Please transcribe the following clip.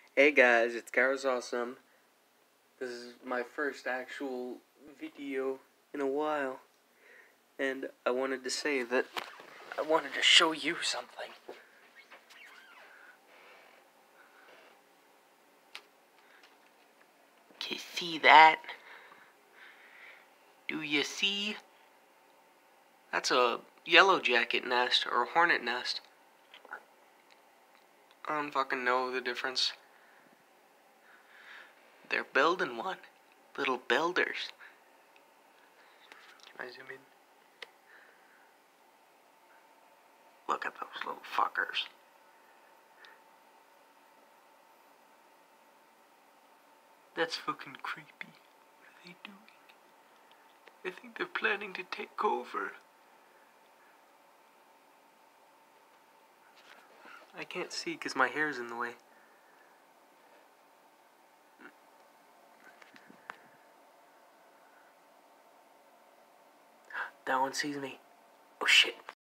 Hey guys, it's Gar's Awesome. This is my first actual video in a while. And I wanted to say that I wanted to show you something. Can you see that? Do you see? That's a yellow jacket nest or a hornet nest. I don't fucking know the difference. They're building one. Little builders. Can I zoom in? Look at those little fuckers. That's fucking creepy. What are they doing? I think they're planning to take over. I can't see because my hair's in the way. That one sees me. Oh shit.